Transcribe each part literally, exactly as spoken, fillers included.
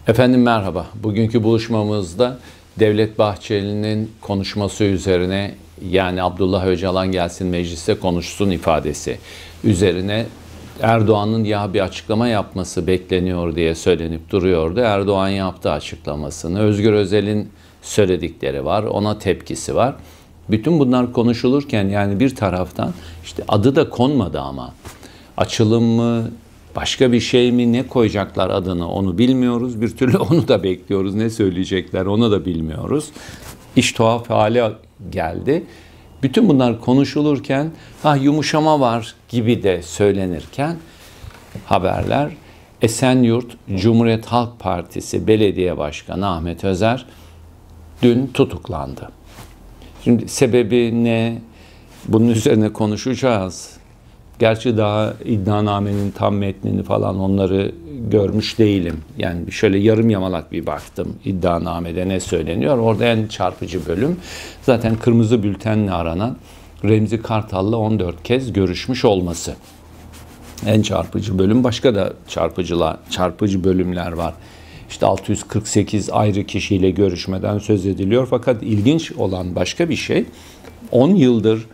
Efendim merhaba. Bugünkü buluşmamızda Devlet Bahçeli'nin konuşması üzerine, yani Abdullah Öcalan gelsin mecliste konuşsun ifadesi üzerine Erdoğan'ın ya bir açıklama yapması bekleniyor diye söylenip duruyordu. Erdoğan yaptı açıklamasını. Özgür Özel'in söyledikleri var, ona tepkisi var. Bütün bunlar konuşulurken yani bir taraftan işte adı da konmadı ama açılım mı, başka bir şey mi, ne koyacaklar adını onu bilmiyoruz. Bir türlü onu da bekliyoruz. Ne söyleyecekler onu da bilmiyoruz. İş tuhaf hale geldi. Bütün bunlar konuşulurken ha yumuşama var gibi de söylenirken haberler Esenyurt Cumhuriyet Halk Partisi Belediye Başkanı Ahmet Özer dün tutuklandı. Şimdi sebebi ne? Bunun üzerine konuşacağız. Gerçi daha iddianamenin tam metnini falan onları görmüş değilim. Yani şöyle yarım yamalak bir baktım iddianamede ne söyleniyor. Orada en çarpıcı bölüm zaten kırmızı bültenle aranan Remzi Kartal'la on dört kez görüşmüş olması. En çarpıcı bölüm. Başka da çarpıcılar, çarpıcı bölümler var. İşte altı yüz kırk sekiz ayrı kişiyle görüşmeden söz ediliyor. Fakat ilginç olan başka bir şey, on yıldır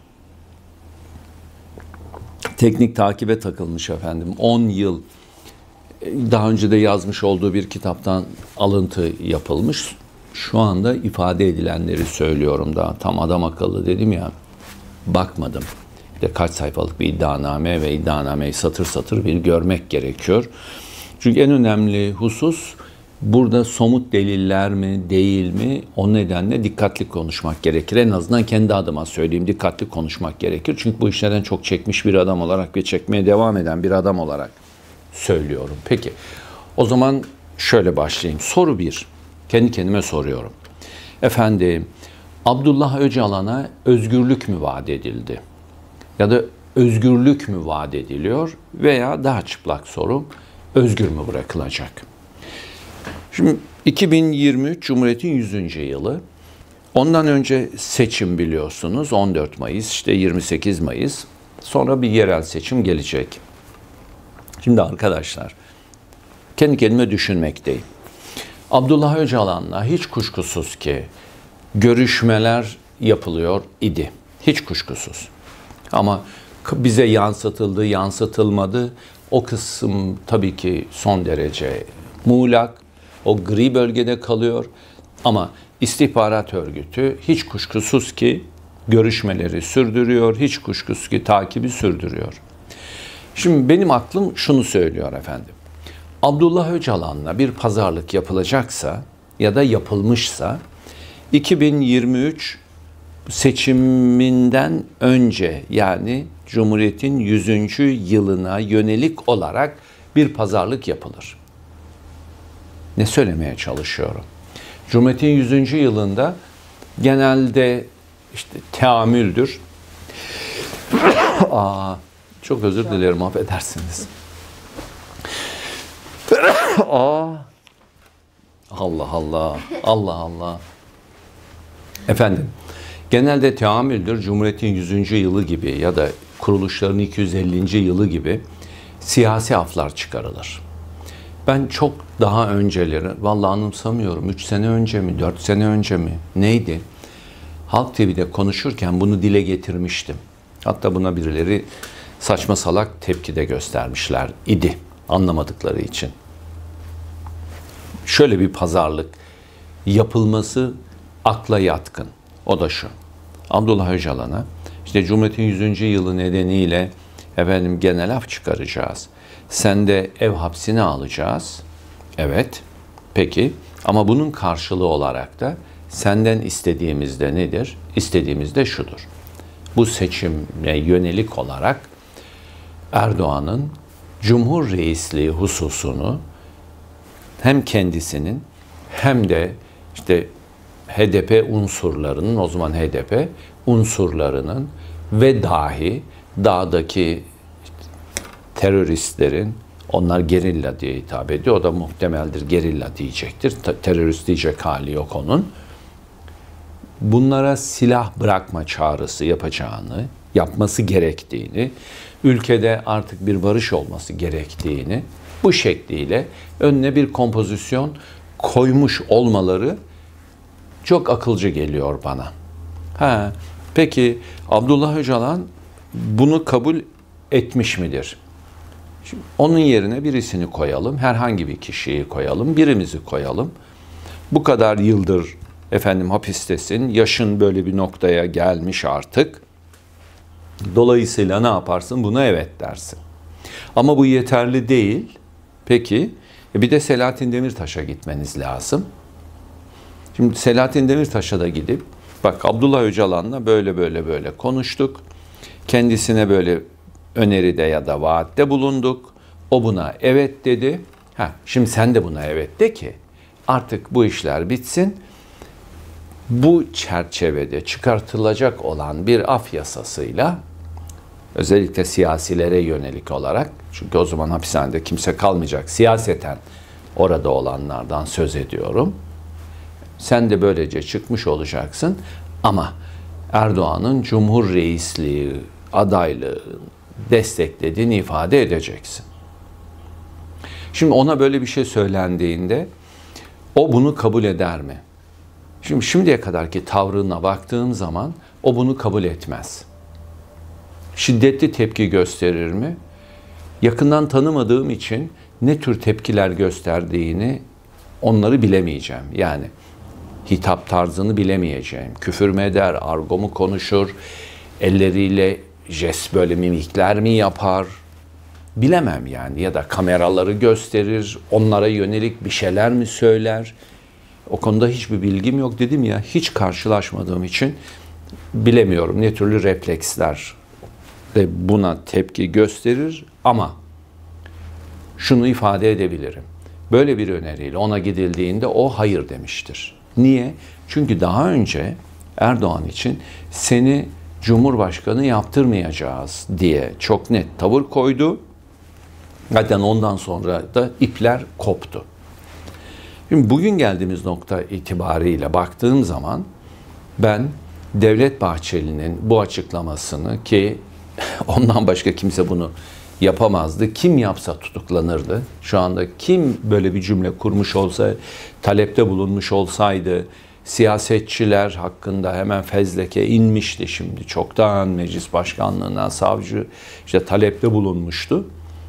teknik takibe takılmış efendim. on yıl daha önce de yazmış olduğu bir kitaptan alıntı yapılmış. Şu anda ifade edilenleri söylüyorum daha tam adam akıllı dedim ya, bakmadım. İşte kaç sayfalık bir iddianame ve iddianameyi satır satır bir görmek gerekiyor. Çünkü en önemli husus burada somut deliller mi değil mi, o nedenle dikkatli konuşmak gerekir. En azından kendi adıma söyleyeyim, dikkatli konuşmak gerekir. Çünkü bu işlerden çok çekmiş bir adam olarak ve çekmeye devam eden bir adam olarak söylüyorum. Peki o zaman şöyle başlayayım. Soru bir, kendi kendime soruyorum. Efendim Abdullah Öcalan'a özgürlük mü vaat edildi? Ya da özgürlük mü vaat ediliyor? Veya daha çıplak soru, özgür mü bırakılacak? Şimdi iki bin yirmi üç Cumhuriyet'in yüzüncü yılı. Ondan önce seçim biliyorsunuz. on dört Mayıs, işte yirmi sekiz Mayıs. Sonra bir yerel seçim gelecek. Şimdi arkadaşlar, kendi kendime düşünmekteyim. Abdullah Öcalan'la hiç kuşkusuz ki görüşmeler yapılıyor idi. Hiç kuşkusuz. Ama bize yansıtıldı, yansıtılmadı. O kısım tabii ki son derece muğlak. O gri bölgede kalıyor. Ama istihbarat örgütü hiç kuşkusuz ki görüşmeleri sürdürüyor. Hiç kuşkusuz ki takibi sürdürüyor. Şimdi benim aklım şunu söylüyor efendim. Abdullah Öcalan'la bir pazarlık yapılacaksa ya da yapılmışsa iki bin yirmi üç seçiminden önce, yani Cumhuriyet'in yüzüncü yılına yönelik olarak bir pazarlık yapılır. Ne söylemeye çalışıyorum? Cumhuriyet'in yüzüncü yılında genelde işte teamüldür. Aa, çok özür dilerim, affedersiniz. Aa, Allah Allah, Allah Allah. Efendim, genelde teamüldür. Cumhuriyet'in yüzüncü yılı gibi ya da kuruluşların iki yüz ellinci yılı gibi siyasi aflar çıkarılır. Ben çok daha önceleri, vallahi anımsamıyorum, üç sene önce mi, dört sene önce mi, neydi? Halk T V'de konuşurken bunu dile getirmiştim. Hatta buna birileri saçma salak tepki de göstermişler idi, anlamadıkları için. Şöyle bir pazarlık yapılması akla yatkın. O da şu: Abdullah Öcalan'a işte Cumhuriyet'in yüzüncü yılı nedeniyle efendim genel af çıkaracağız. Sen de ev hapsine alacağız. Evet. Peki. Ama bunun karşılığı olarak da senden istediğimiz de nedir? İstediğimiz de şudur: bu seçime yönelik olarak Erdoğan'ın Cumhur Reisliği hususunu hem kendisinin hem de işte H D P unsurlarının, o zaman H D P unsurlarının ve dahi dağdaki teröristlerin, onlar gerilla diye hitap ediyor, o da muhtemeldir gerilla diyecektir. Terörist diyecek hali yok onun. Bunlara silah bırakma çağrısı yapacağını, yapması gerektiğini, ülkede artık bir barış olması gerektiğini bu şekliyle önüne bir kompozisyon koymuş olmaları çok akılcı geliyor bana. Ha, peki Abdullah Öcalan bunu kabul etmiş midir? Şimdi onun yerine birisini koyalım, herhangi bir kişiyi koyalım, birimizi koyalım. Bu kadar yıldır efendim hapistesin, yaşın böyle bir noktaya gelmiş artık. Dolayısıyla ne yaparsın? Buna evet dersin. Ama bu yeterli değil. Peki, bir de Selahattin Demirtaş'a gitmeniz lazım. Şimdi Selahattin Demirtaş'a da gidip, bak Abdullah Öcalan'la böyle böyle böyle konuştuk. Kendisine böyle öneride ya da vaatte bulunduk. O buna evet dedi. Ha, şimdi sen de buna evet de ki artık bu işler bitsin. Bu çerçevede çıkartılacak olan bir af yasasıyla, özellikle siyasilere yönelik olarak, çünkü o zaman hapishanede kimse kalmayacak, siyaseten orada olanlardan söz ediyorum. Sen de böylece çıkmış olacaksın ama Erdoğan'ın Cumhur Reisliği adaylığı desteklediğini ifade edeceksin. Şimdi ona böyle bir şey söylendiğinde o bunu kabul eder mi? Şimdi şimdiye kadarki tavrına baktığım zaman o bunu kabul etmez. Şiddetli tepki gösterir mi? Yakından tanımadığım için ne tür tepkiler gösterdiğini onları bilemeyeceğim. Yani hitap tarzını bilemeyeceğim. Küfür mü eder, argo mu konuşur, elleriyle jest böyle mimikler mi yapar? Bilemem yani. Ya da kameraları gösterir, onlara yönelik bir şeyler mi söyler? O konuda hiçbir bilgim yok dedim ya, hiç karşılaşmadığım için bilemiyorum ne türlü refleksler de buna tepki gösterir ama şunu ifade edebilirim. Böyle bir öneriyle ona gidildiğinde o hayır demiştir. Niye? Çünkü daha önce Erdoğan için seni Cumhurbaşkanı yaptırmayacağız diye çok net tavır koydu. Zaten ondan sonra da ipler koptu. Şimdi bugün geldiğimiz nokta itibariyle baktığım zaman ben Devlet Bahçeli'nin bu açıklamasını, ki ondan başka kimse bunu yapamazdı. Kim yapsa tutuklanırdı. Şu anda kim böyle bir cümle kurmuş olsa, talepte bulunmuş olsaydı, siyasetçiler hakkında hemen fezleke inmişti şimdi. Çoktan meclis başkanlığına savcı işte talepte bulunmuştu.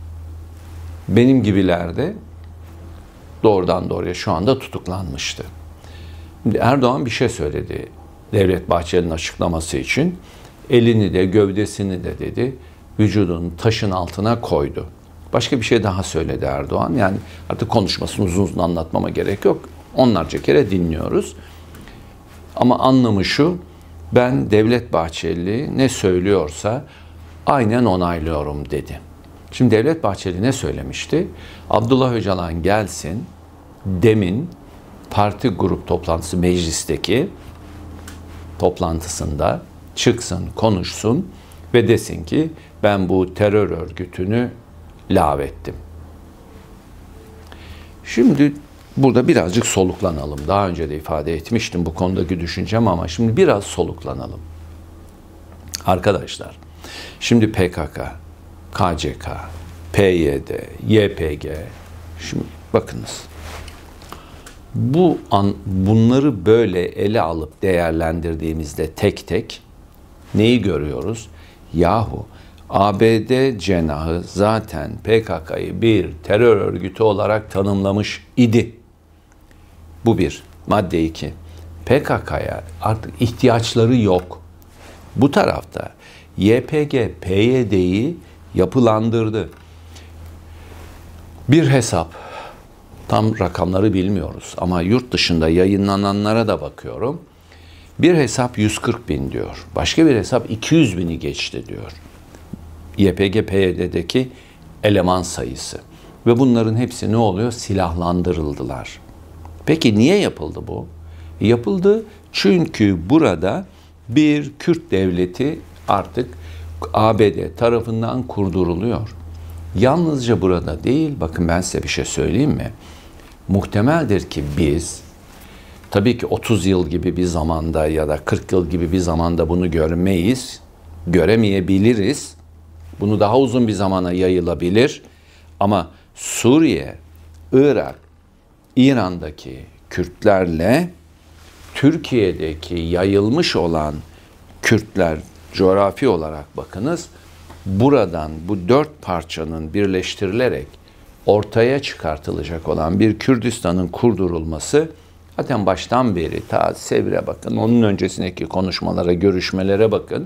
Benim gibiler de doğrudan doğruya şu anda tutuklanmıştı. Şimdi Erdoğan bir şey söyledi Devlet Bahçeli'nin açıklaması için. Elini de gövdesini de dedi vücudun taşın altına koydu. Başka bir şey daha söyledi Erdoğan. Yani artık konuşmasını uzun uzun anlatmama gerek yok. Onlarca kere dinliyoruz. Ama anlamı şu: ben Devlet Bahçeli ne söylüyorsa aynen onaylıyorum dedi. Şimdi Devlet Bahçeli ne söylemişti? Abdullah Öcalan gelsin, demin parti grup toplantısı meclisteki toplantısında çıksın, konuşsun ve desin ki ben bu terör örgütünü lağvettim. Şimdi burada birazcık soluklanalım. Daha önce de ifade etmiştim bu konudaki düşüncem ama şimdi biraz soluklanalım. Arkadaşlar, şimdi P K K, K C K, P Y D, Y P G, şimdi bakınız. Bu an, bunları böyle ele alıp değerlendirdiğimizde tek tek neyi görüyoruz? Yahu A B D cenahı zaten P K K'yı bir terör örgütü olarak tanımlamış idi. Bu bir. Madde iki. P K K'ya artık ihtiyaçları yok. Bu tarafta Y P G, P Y D'yi yapılandırdı. Bir hesap, tam rakamları bilmiyoruz ama yurt dışında yayınlananlara da bakıyorum. Bir hesap yüz kırk bin diyor. Başka bir hesap iki yüz bini geçti diyor. Y P G, P Y D'deki eleman sayısı. Ve bunların hepsi ne oluyor? Silahlandırıldılar. Peki niye yapıldı bu? Yapıldı çünkü burada bir Kürt devleti artık A B D tarafından kurduruluyor. Yalnızca burada değil, bakın ben size bir şey söyleyeyim mi? Muhtemeldir ki biz, tabii ki otuz yıl gibi bir zamanda ya da kırk yıl gibi bir zamanda bunu görmeyiz, göremeyebiliriz. Bunu daha uzun bir zamana yayılabilir ama Suriye, Irak, İran'daki Kürtlerle Türkiye'deki yayılmış olan Kürtler coğrafi olarak bakınız, buradan bu dört parçanın birleştirilerek ortaya çıkartılacak olan bir Kürdistan'ın kurdurulması zaten baştan beri ta Sevr'e bakın, onun öncesindeki konuşmalara, görüşmelere bakın.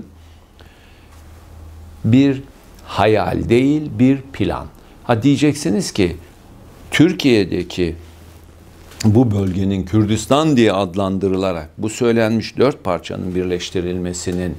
Bir hayal değil, bir plan. Ha diyeceksiniz ki Türkiye'deki bu bölgenin Kürdistan diye adlandırılarak bu söylenmiş dört parçanın birleştirilmesinin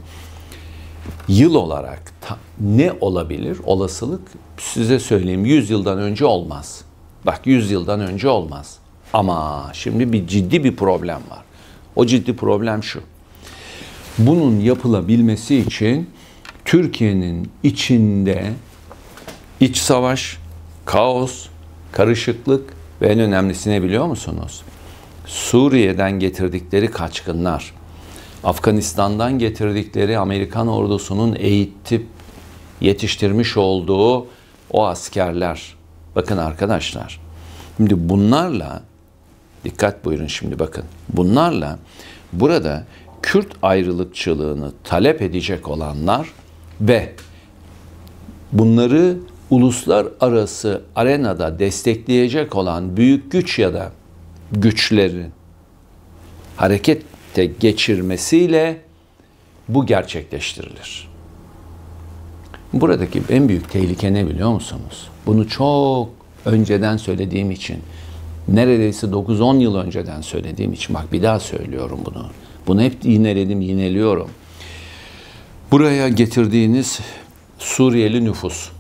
yıl olarak ta, ne olabilir? Olasılık size söyleyeyim, yüz yıldan önce olmaz. Bak yüz yıldan önce olmaz. Ama şimdi bir ciddi bir problem var. O ciddi problem şu. Bunun yapılabilmesi için Türkiye'nin içinde iç savaş, kaos, karışıklık ve en önemlisi ne biliyor musunuz? Suriye'den getirdikleri kaçkınlar, Afganistan'dan getirdikleri Amerikan ordusunun eğitip yetiştirmiş olduğu o askerler. Bakın arkadaşlar, şimdi bunlarla, dikkat buyurun şimdi bakın, bunlarla burada Kürt ayrılıkçılığını talep edecek olanlar ve bunları uluslararası arenada destekleyecek olan büyük güç ya da güçlerin harekete geçirmesiyle bu gerçekleştirilir. Buradaki en büyük tehlike ne biliyor musunuz? Bunu çok önceden söylediğim için, neredeyse dokuz on yıl önceden söylediğim için, bak bir daha söylüyorum bunu. Bunu hep yineledim, yineliyorum. Buraya getirdiğiniz Suriyeli nüfus,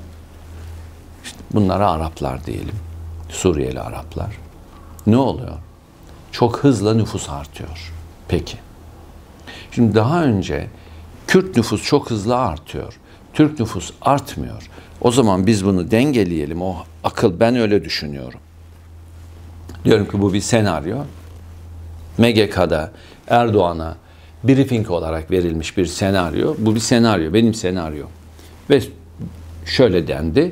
işte bunlara Araplar diyelim, Suriyeli Araplar. Ne oluyor? Çok hızla nüfus artıyor. Peki. Şimdi daha önce Kürt nüfus çok hızlı artıyor. Türk nüfus artmıyor. O zaman biz bunu dengeleyelim. O akıl, ben öyle düşünüyorum. Diyorum ki bu bir senaryo. M G K'da Erdoğan'a briefing olarak verilmiş bir senaryo. Bu bir senaryo, benim senaryo. Ve şöyle dendi.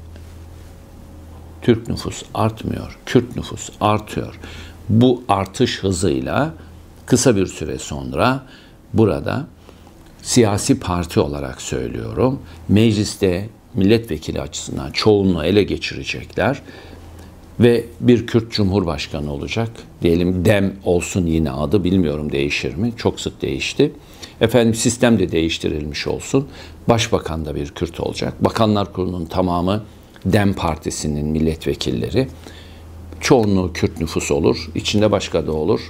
Türk nüfus artmıyor, Kürt nüfus artıyor. Bu artış hızıyla kısa bir süre sonra burada siyasi parti olarak söylüyorum, mecliste milletvekili açısından çoğunluğu ele geçirecekler ve bir Kürt Cumhurbaşkanı olacak. Diyelim DEM olsun yine adı, bilmiyorum değişir mi? Çok sık değişti. Efendim sistem de değiştirilmiş olsun. Başbakan da bir Kürt olacak. Bakanlar Kurulu'nun tamamı DEM Partisi'nin milletvekilleri. Çoğunluğu Kürt nüfus olur. İçinde başka da olur.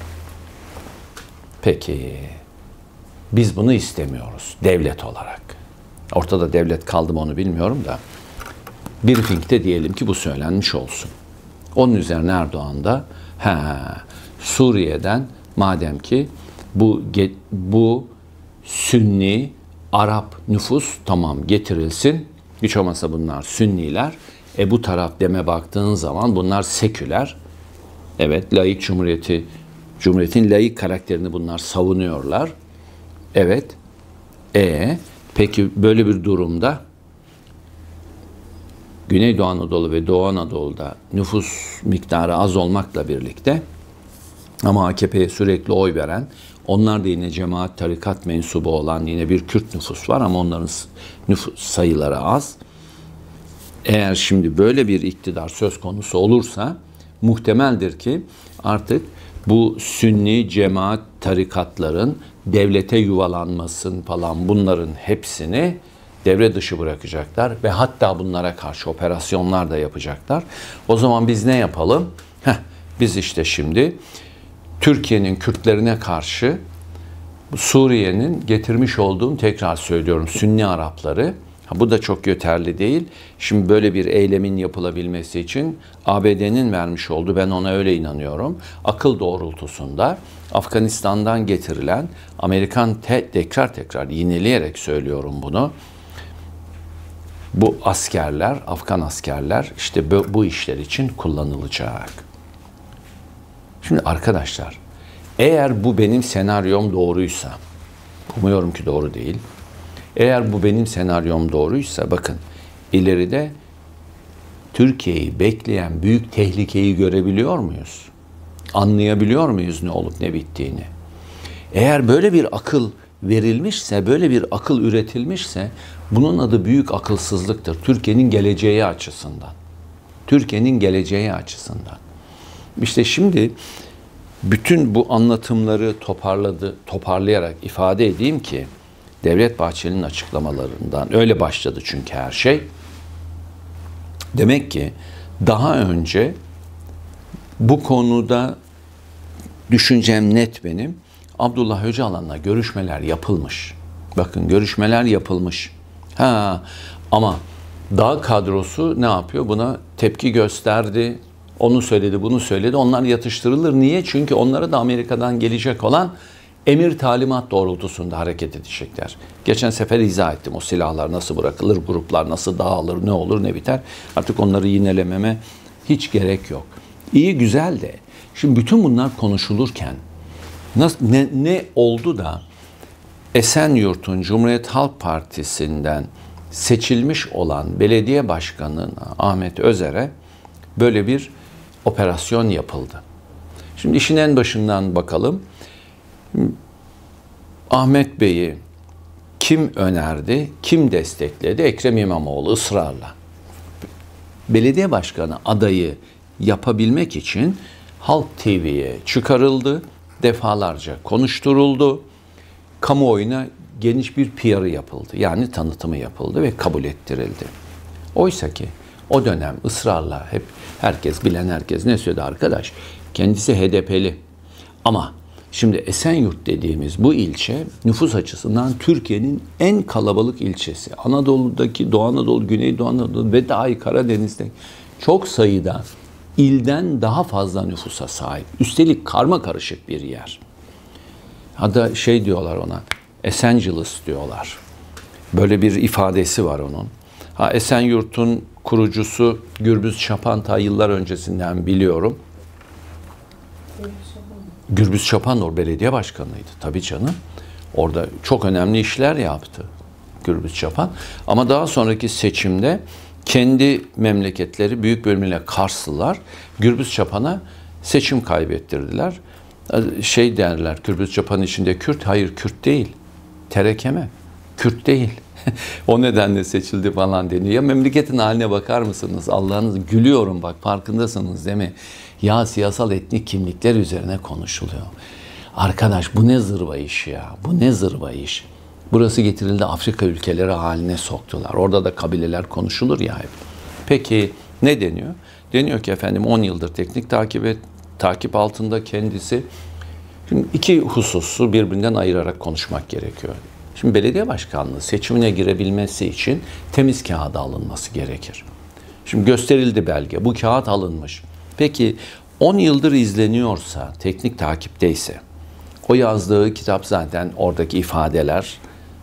Peki biz bunu istemiyoruz devlet olarak. Ortada devlet kaldı mı onu bilmiyorum da. Briefing'de diyelim ki bu söylenmiş olsun. Onun üzerine Erdoğan da he, Suriye'den madem ki bu bu Sünni Arap nüfus tamam getirilsin. Hiç olmazsa bunlar Sünniler. E bu taraf deme baktığın zaman bunlar seküler. Evet, laik cumhuriyeti, cumhuriyetin laik karakterini bunlar savunuyorlar. Evet. E peki böyle bir durumda Güneydoğu Anadolu ve Doğu Anadolu'da nüfus miktarı az olmakla birlikte ama A K P'ye sürekli oy veren, onlar da yine cemaat, tarikat mensubu olan yine bir Kürt nüfus var ama onların nüfus sayıları az. Eğer şimdi böyle bir iktidar söz konusu olursa muhtemeldir ki artık bu Sünni cemaat tarikatların devlete yuvalanmasın falan, bunların hepsini devre dışı bırakacaklar ve hatta bunlara karşı operasyonlar da yapacaklar. O zaman biz ne yapalım? Heh, biz işte şimdi Türkiye'nin Kürtlerine karşı Suriye'nin getirmiş olduğum, tekrar söylüyorum, Sünni Arapları, ha, bu da çok yeterli değil. Şimdi böyle bir eylemin yapılabilmesi için A B D'nin vermiş olduğu, ben ona öyle inanıyorum, akıl doğrultusunda Afganistan'dan getirilen Amerikan, te, tekrar tekrar yineleyerek söylüyorum bunu, bu askerler, Afgan askerler işte bu, bu işler için kullanılacak. Şimdi arkadaşlar, eğer bu benim senaryom doğruysa, umuyorum ki doğru değil, eğer bu benim senaryom doğruysa bakın, ileride Türkiye'yi bekleyen büyük tehlikeyi görebiliyor muyuz? Anlayabiliyor muyuz ne olup ne bittiğini? Eğer böyle bir akıl verilmişse, böyle bir akıl üretilmişse bunun adı büyük akılsızlıktır. Türkiye'nin geleceği açısından. Türkiye'nin geleceği açısından. İşte şimdi bütün bu anlatımları toparladı, toparlayarak ifade edeyim ki Devlet Bahçeli'nin açıklamalarından öyle başladı çünkü her şey. Demek ki daha önce bu konuda düşüncem net benim. Abdullah Öcalan'la görüşmeler yapılmış. Bakın görüşmeler yapılmış. Ha, ama dağ kadrosu ne yapıyor? Buna tepki gösterdi. Onu söyledi, bunu söyledi. Onlar yatıştırılır. Niye? Çünkü onlara da Amerika'dan gelecek olan emir talimat doğrultusunda hareket edecekler. Geçen sefer izah ettim. O silahlar nasıl bırakılır, gruplar nasıl dağılır, ne olur, ne biter. Artık onları yinelememe hiç gerek yok. İyi, güzel de. Şimdi bütün bunlar konuşulurken nasıl, ne, ne oldu da Esenyurt'un Cumhuriyet Halk Partisi'nden seçilmiş olan belediye başkanı Ahmet Özer'e böyle bir operasyon yapıldı. Şimdi işin en başından bakalım. Ahmet Bey'i kim önerdi, kim destekledi? Ekrem İmamoğlu ısrarla. Belediye başkanı adayı yapabilmek için Halk T V'ye çıkarıldı, defalarca konuşturuldu, kamuoyuna geniş bir P R'ı yapıldı. Yani tanıtımı yapıldı ve kabul ettirildi. Oysa ki o dönem ısrarla hep herkes, bilen herkes ne söyledi arkadaş? Kendisi H D P'li. Ama şimdi Esenyurt dediğimiz bu ilçe nüfus açısından Türkiye'nin en kalabalık ilçesi. Anadolu'daki, Doğu Anadolu, Güneydoğu Anadolu ve dahi Karadeniz'de çok sayıda ilden daha fazla nüfusa sahip. Üstelik karma karışık bir yer. Hatta şey diyorlar ona, Esenciles diyorlar. Böyle bir ifadesi var onun. Ha, Esenyurt'un kurucusu Gürbüz Çapanta yıllar öncesinden biliyorum. Gürbüz Çapandor belediye başkanıydı tabii canım. Orada çok önemli işler yaptı Gürbüz Çapan. Ama daha sonraki seçimde kendi memleketleri büyük bölümüyle Karslılar Gürbüz Çapan'a seçim kaybettirdiler. Şey derler, Gürbüz Çapan içinde Kürt, hayır Kürt değil. Terekeme, Kürt değil. O nedenle seçildi falan deniyor. Ya memleketin haline bakar mısınız? Allah'ınız, gülüyorum bak, farkındasınız değil mi? Ya siyasal etnik kimlikler üzerine konuşuluyor. Arkadaş bu ne zırva iş ya? Bu ne zırva iş? Burası getirildi, Afrika ülkeleri haline soktular. Orada da kabileler konuşulur ya hep. Peki ne deniyor? Deniyor ki efendim on yıldır teknik takip et, takip altında kendisi. Şimdi iki hususu birbirinden ayırarak konuşmak gerekiyor. Şimdi belediye başkanlığı seçimine girebilmesi için temiz kağıda alınması gerekir. Şimdi gösterildi belge. Bu kağıt alınmış. Peki on yıldır izleniyorsa, teknik takipteyse, o yazdığı kitap zaten oradaki ifadeler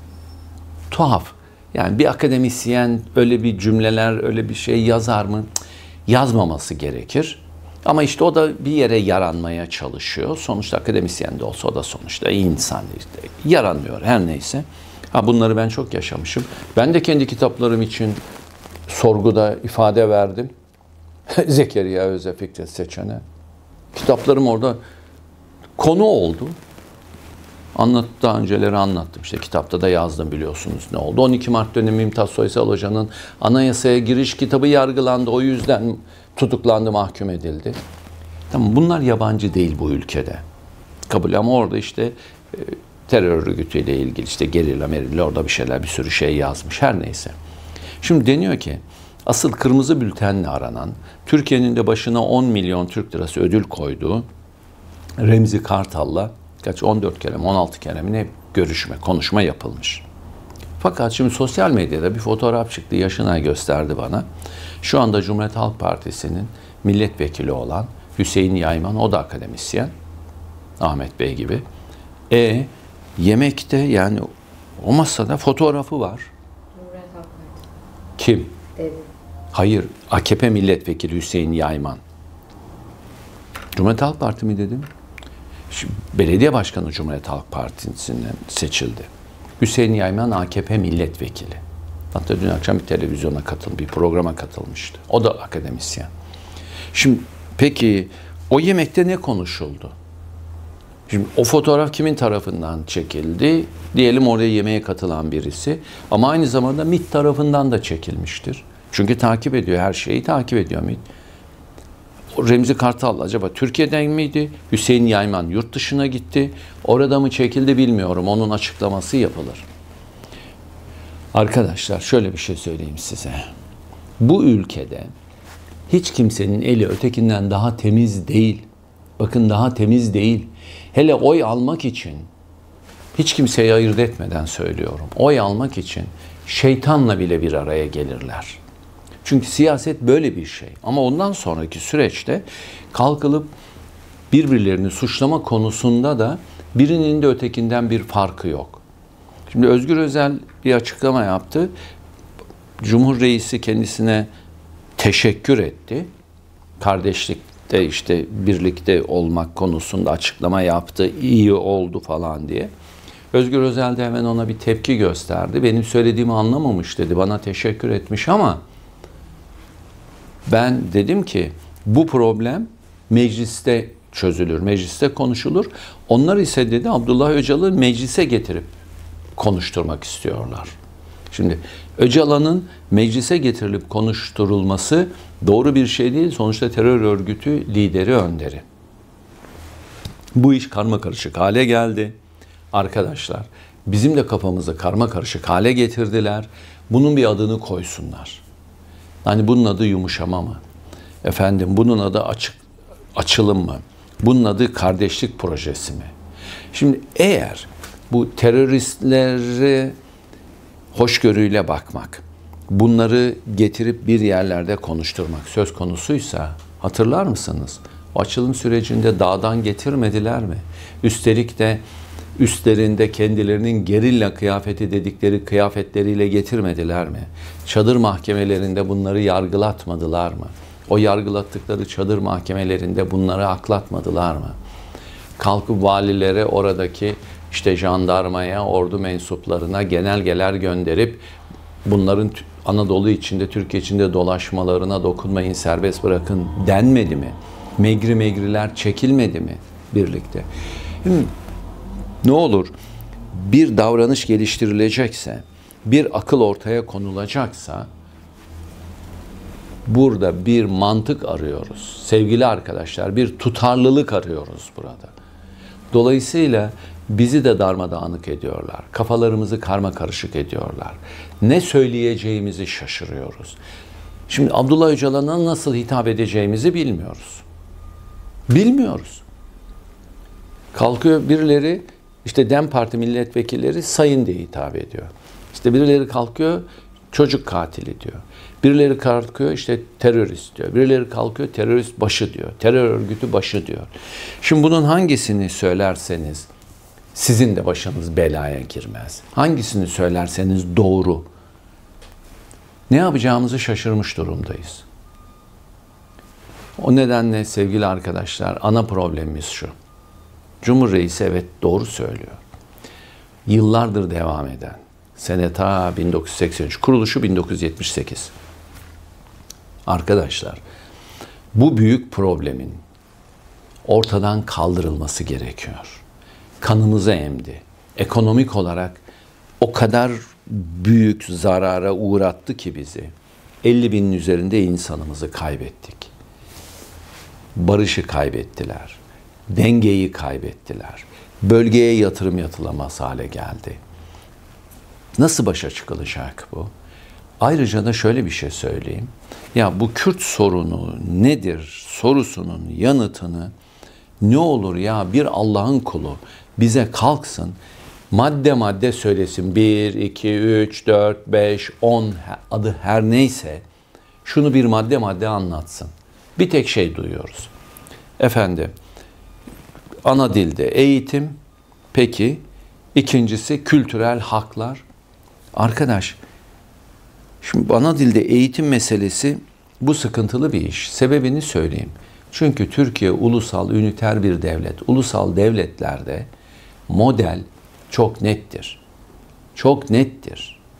tuhaf. Yani bir akademisyen öyle bir cümleler, öyle bir şey yazar mı? Yazmaması gerekir. Ama işte o da bir yere yaranmaya çalışıyor. Sonuçta akademisyen de olsa o da sonuçta iyi insan işte. Yaranmıyor her neyse. Ha, bunları ben çok yaşamışım. Ben de kendi kitaplarım için sorguda ifade verdim. Zekeriya Öz'e, Fikret Seçen'e. Kitaplarım orada konu oldu. Anlat, daha önceleri anlattım. İşte kitapta da yazdım biliyorsunuz ne oldu. on iki Mart dönemi Mümtaz Soysal Hoca'nın anayasaya giriş kitabı yargılandı. O yüzden tutuklandı, mahkum edildi. Tamam, bunlar yabancı değil bu ülkede. Kabul, ama orada işte e, terör örgütüyle ilgili işte gerilla merilla orada bir şeyler, bir sürü şey yazmış. Her neyse. Şimdi deniyor ki asıl kırmızı bültenle aranan, Türkiye'nin de başına on milyon Türk lirası ödül koyduğu Remzi Kartal'la kaç on dört kere mi on altı kere mi ne görüşme, konuşma yapılmış. Fakat şimdi sosyal medyada bir fotoğraf çıktı, yaşına gösterdi bana. Şu anda Cumhuriyet Halk Partisi'nin milletvekili olan Hüseyin Yayman, o da akademisyen, Ahmet Bey gibi. E yemekte yani o masada fotoğrafı var. Cumhuriyet Halk Partisi. Kim? Dedi. Hayır, A K P milletvekili Hüseyin Yayman. Cumhuriyet Halk Parti mi dedim? Şimdi, belediye başkanı Cumhuriyet Halk Partisi'nden seçildi. Hüseyin Yayman A K P milletvekili. Hatta dün akşam bir televizyona katıl, bir programa katılmıştı. O da akademisyen. Şimdi peki o yemekte ne konuşuldu? Şimdi o fotoğraf kimin tarafından çekildi? Diyelim oraya yemeğe katılan birisi. Ama aynı zamanda MİT tarafından da çekilmiştir. Çünkü takip ediyor, her şeyi takip ediyor MİT. O Remzi Kartal acaba Türkiye'den miydi? Hüseyin Yayman yurt dışına gitti. Orada mı çekildi bilmiyorum. Onun açıklaması yapılır. Arkadaşlar şöyle bir şey söyleyeyim size. Bu ülkede hiç kimsenin eli ötekinden daha temiz değil. Bakın daha temiz değil. Hele oy almak için, hiç kimseyi ayırt etmeden söylüyorum, oy almak için şeytanla bile bir araya gelirler. Çünkü siyaset böyle bir şey. Ama ondan sonraki süreçte kalkılıp birbirlerini suçlama konusunda da birinin de ötekinden bir farkı yok. Şimdi Özgür Özel bir açıklama yaptı. Cumhur Reisi kendisine teşekkür etti. Kardeşlikte işte birlikte olmak konusunda açıklama yaptı. İyi oldu falan diye. Özgür Özel de hemen ona bir tepki gösterdi. Benim söylediğimi anlamamış dedi. Bana teşekkür etmiş ama ben dedim ki bu problem mecliste çözülür, mecliste konuşulur. Onlar ise dedi Abdullah Öcalan'ı meclise getirip konuşturmak istiyorlar. Şimdi Öcalan'ın meclise getirilip konuşturulması doğru bir şey değil. Sonuçta terör örgütü lideri, önderi. Bu iş karmakarışık hale geldi. Arkadaşlar bizim de kafamızı karmakarışık hale getirdiler. Bunun bir adını koysunlar. Hani bunun adı yumuşama mı? Efendim bunun adı açık açılım mı? Bunun adı kardeşlik projesi mi? Şimdi eğer bu teröristleri hoşgörüyle bakmak, bunları getirip bir yerlerde konuşturmak söz konusuysa hatırlar mısınız? O açılım sürecinde dağdan getirmediler mi? Üstelik de üstlerinde kendilerinin gerilla kıyafeti dedikleri kıyafetleriyle getirmediler mi? Çadır mahkemelerinde bunları yargılatmadılar mı? O yargılattıkları çadır mahkemelerinde bunları aklatmadılar mı? Kalkıp valilere, oradaki işte jandarmaya, ordu mensuplarına genelgeler gönderip bunların Anadolu içinde, Türkiye içinde dolaşmalarına dokunmayın, serbest bırakın denmedi mi? Megri megriler çekilmedi mi birlikte? Şimdi, ne olur bir davranış geliştirilecekse, bir akıl ortaya konulacaksa burada bir mantık arıyoruz. Sevgili arkadaşlar, bir tutarlılık arıyoruz burada. Dolayısıyla bizi de darmadağınık ediyorlar. Kafalarımızı karmakarışık ediyorlar. Ne söyleyeceğimizi şaşırıyoruz. Şimdi Abdullah Öcalan'a nasıl hitap edeceğimizi bilmiyoruz. Bilmiyoruz. Kalkıyor birileri, işte DEM Parti milletvekilleri sayın diye hitap ediyor. İşte birileri kalkıyor çocuk katili diyor. Birileri kalkıyor işte terörist diyor. Birileri kalkıyor terörist başı diyor. Terör örgütü başı diyor. Şimdi bunun hangisini söylerseniz sizin de başınız belaya girmez. Hangisini söylerseniz doğru. Ne yapacağımızı şaşırmış durumdayız. O nedenle sevgili arkadaşlar ana problemimiz şu. Cumhur Reisi evet doğru söylüyor. Yıllardır devam eden, sene ta bin dokuz yüz seksen üç, kuruluşu bin dokuz yüz yetmiş sekiz. Arkadaşlar, bu büyük problemin ortadan kaldırılması gerekiyor. Kanımızı emdi. Ekonomik olarak o kadar büyük zarara uğrattı ki bizi. elli binin üzerinde insanımızı kaybettik. Barışı kaybettiler. Dengeyi kaybettiler. Bölgeye yatırım yapılamaz hale geldi. Nasıl başa çıkılacak bu? Ayrıca da şöyle bir şey söyleyeyim. Ya bu Kürt sorunu nedir sorusunun yanıtını ne olur ya bir Allah'ın kulu bize kalksın madde madde söylesin. bir, iki, üç, dört, beş, on adı her neyse şunu bir madde madde anlatsın. Bir tek şey duyuyoruz. Efendim ana dilde eğitim, peki ikincisi kültürel haklar. Arkadaş, şimdi ana dilde eğitim meselesi bu sıkıntılı bir iş. Sebebini söyleyeyim. Çünkü Türkiye ulusal, üniter bir devlet. Ulusal devletlerde model çok nettir. Çok nettir.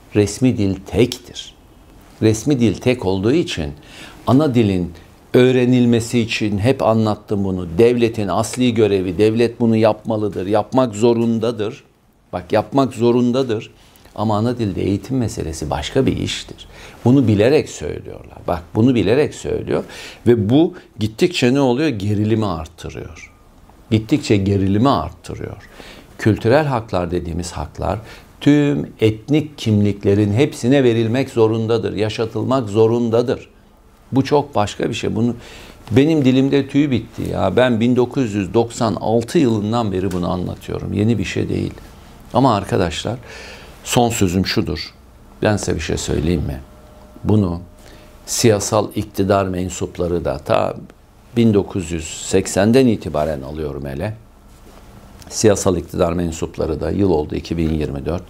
resmi dil tektir. Resmi dil tek olduğu için ana dilin öğrenilmesi için hep anlattım bunu. Devletin asli görevi, devlet bunu yapmalıdır, yapmak zorundadır. Bak yapmak zorundadır. Ama ana dilde eğitim meselesi başka bir iştir. Bunu bilerek söylüyorlar. Bak bunu bilerek söylüyor ve bu gittikçe ne oluyor? Gerilimi arttırıyor. Gittikçe gerilimi arttırıyor. Kültürel haklar dediğimiz haklar tüm etnik kimliklerin hepsine verilmek zorundadır, yaşatılmak zorundadır. Bu çok başka bir şey. Bunu benim dilimde tüy bitti ya. Ben bin dokuz yüz doksan altı yılından beri bunu anlatıyorum. Yeni bir şey değil. Ama arkadaşlar son sözüm şudur. Ben size bir şey söyleyeyim mi? Bunu siyasal iktidar mensupları da ta bin dokuz yüz seksenden itibaren alıyorum hele. Siyasal iktidar mensupları da yıl oldu iki bin yirmi dört.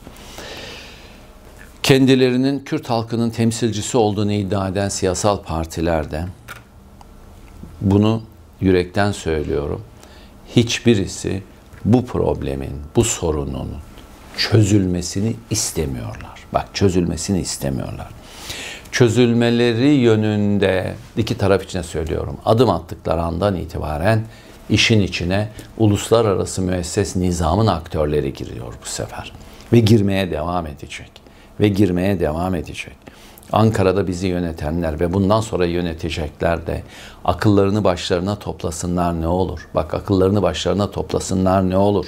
Kendilerinin Kürt halkının temsilcisi olduğunu iddia eden siyasal partiler de bunu yürekten söylüyorum. Hiçbirisi bu problemin, bu sorunun çözülmesini istemiyorlar. Bak çözülmesini istemiyorlar. Çözülmeleri yönünde iki taraf için söylüyorum. Adım attıkları andan itibaren işin içine uluslararası müesses nizamın aktörleri giriyor bu sefer. Ve girmeye devam edecek. Ve girmeye devam edecek. Ankara'da bizi yönetenler ve bundan sonra yönetecekler de akıllarını başlarına toplasınlar ne olur. Bak akıllarını başlarına toplasınlar ne olur.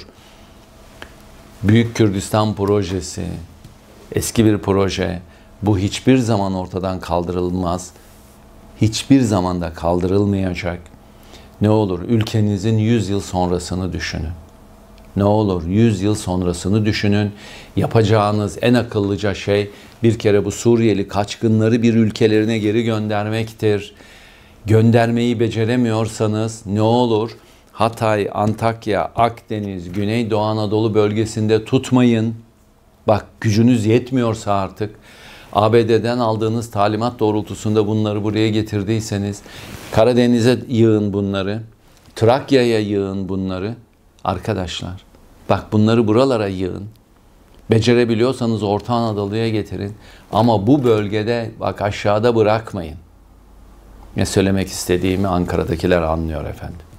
Büyük Kürdistan projesi, eski bir proje. Bu hiçbir zaman ortadan kaldırılmaz. Hiçbir zaman da kaldırılmayacak. Ne olur ülkenizin yüz yıl sonrasını düşünün. Ne olur yüz yıl sonrasını düşünün. Yapacağınız en akıllıca şey bir kere bu Suriyeli kaçkınları bir ülkelerine geri göndermektir. Göndermeyi beceremiyorsanız ne olur Hatay, Antakya, Akdeniz, Güneydoğu Anadolu bölgesinde tutmayın. Bak gücünüz yetmiyorsa artık A B D'den aldığınız talimat doğrultusunda bunları buraya getirdiyseniz Karadeniz'e yığın bunları, Trakya'ya yığın bunları. Arkadaşlar bak bunları buralara yığın. Becerebiliyorsanız Orta Anadolu'ya getirin. Ama bu bölgede bak aşağıda bırakmayın. Ne söylemek istediğimi Ankara'dakiler anlıyor efendim.